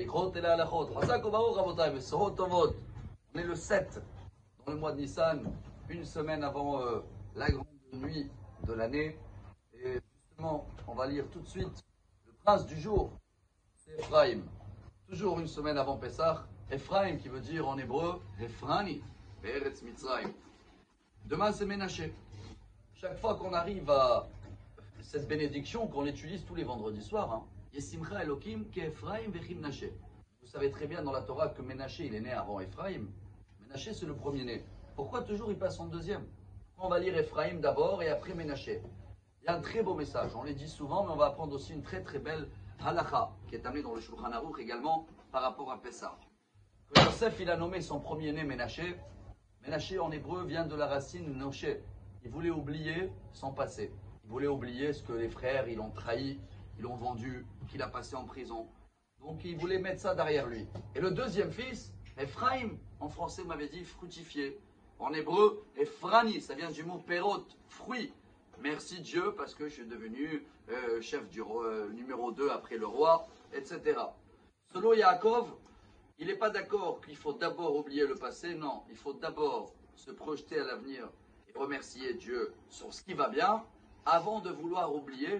Halikot et la halachot. Chazak ubaruch rabotai, Besorot tovot. On est le 7 dans le mois de Nissan, une semaine avant la grande nuit de l'année. Et justement, on va lire tout de suite le prince du jour, c'est Ephraim. Toujours une semaine avant Pessah, Ephraim qui veut dire en hébreu Ephrani, Be'eretz Mitzrayim. Demain c'est Ménaché. Chaque fois qu'on arrive à cette bénédiction qu'on utilise tous les vendredis soirs, Yesimcha Elokim ke'Ephraim vechim Naché. Vous savez très bien dans la Torah que Ménaché il est né avant Ephraim. Ménaché c'est le premier-né. Pourquoi toujours il passe en deuxième? On va lire Ephraim d'abord et après Ménaché. Il y a un très beau message, on les dit souvent, mais on va apprendre aussi une très très belle halakha qui est amenée dans le Shulchan Aruch également par rapport à Pessah. Que Joseph il a nommé son premier-né Ménaché. Ménaché en hébreu vient de la racine Noché. Il voulait oublier son passé. Il voulait oublier ce que les frères ils l'ont trahi, ils l'ont vendu, qu'il a passé en prison. Donc il voulait mettre ça derrière lui. Et le deuxième fils, Ephraim, en français on m'avait dit fructifié. En hébreu, Ephrani, ça vient du mot perot, fruit. Merci Dieu parce que je suis devenu chef du numéro 2 après le roi, etc. Selon Yaakov, il n'est pas d'accord qu'il faut d'abord oublier le passé. Non, il faut d'abord se projeter à l'avenir et remercier Dieu sur ce qui va bien avant de vouloir oublier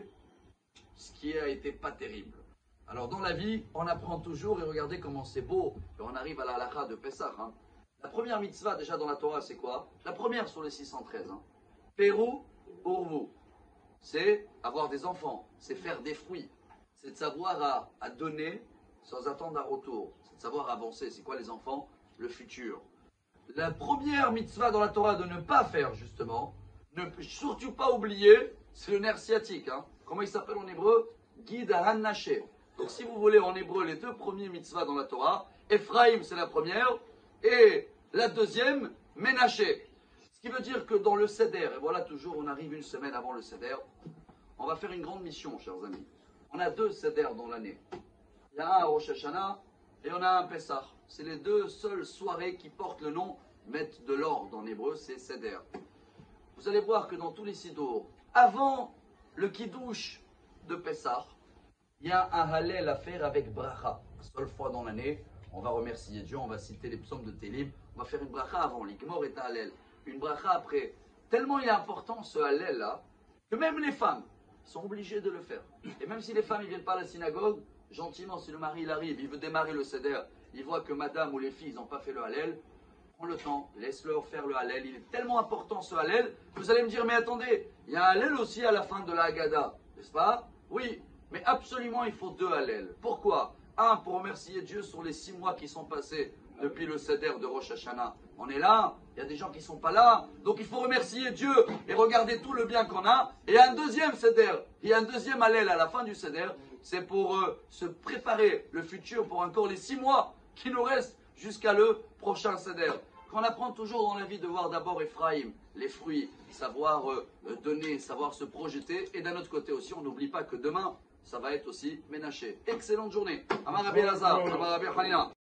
ce qui a été pas terrible. Alors dans la vie, on apprend toujours et regardez comment c'est beau. Et on arrive à la halakha de Pessah. La première mitzvah déjà dans la Torah, c'est quoi? La première sur les 613. Pérou pour vous. C'est avoir des enfants, c'est faire des fruits, c'est de savoir à donner sans attendre un retour, c'est de savoir avancer. C'est quoi les enfants? Le futur. La première mitzvah dans la Torah de ne pas faire justement, ne surtout pas oublier, c'est le nerf sciatique. Comment il s'appelle en hébreu? Guide à Naché. Donc si vous voulez en hébreu les deux premiers mitzvahs dans la Torah, Ephraim c'est la première et la deuxième, Ménaché. Ce qui veut dire que dans le Seder, et voilà toujours on arrive une semaine avant le Seder, on va faire une grande mission chers amis. On a deux Seder dans l'année. Il y a un à Rosh Hashanah et on a un Pessah. C'est les deux seules soirées qui portent le nom, mettent de l'ordre en hébreu, c'est Seder. Vous allez voir que dans tous les Sidour, avant le Kiddush de Pessah, il y a un Hallel à faire avec Bracha. Seule fois dans l'année, on va remercier Dieu, on va citer les psaumes de Télim, on va faire une Bracha avant, l'Ikmor et Hallel. Une Bracha après. Tellement il est important ce Hallel là, que même les femmes sont obligées de le faire. Et même si les femmes ne viennent pas à la synagogue, gentiment, si le mari il arrive, il veut démarrer le Seder, il voit que madame ou les filles n'ont pas fait le Hallel, prends le temps, laisse-leur faire le Hallel. Il est tellement important ce Hallel, vous allez me dire, mais attendez, il y a un Hallel aussi à la fin de la Haggadah, n'est-ce pas? Oui, mais absolument il faut deux Hallel. Pourquoi? Un, pour remercier Dieu sur les 6 mois qui sont passés depuis le Seder de Rosh Hashanah. On est là, il y a des gens qui ne sont pas là, donc il faut remercier Dieu et regarder tout le bien qu'on a. Et il y a un deuxième Seder, il y a un deuxième Hallel à la fin du Seder, c'est pour se préparer le futur pour encore les 6 mois qui nous restent jusqu'à le prochain Seder. Qu'on apprend toujours dans la vie de voir d'abord Ephraim, les fruits, savoir donner, savoir se projeter. Et d'un autre côté aussi, on n'oublie pas que demain, ça va être aussi Ménaché. Excellente journée. Amar Rabbi Elazar, Amar Rabbi Hanina.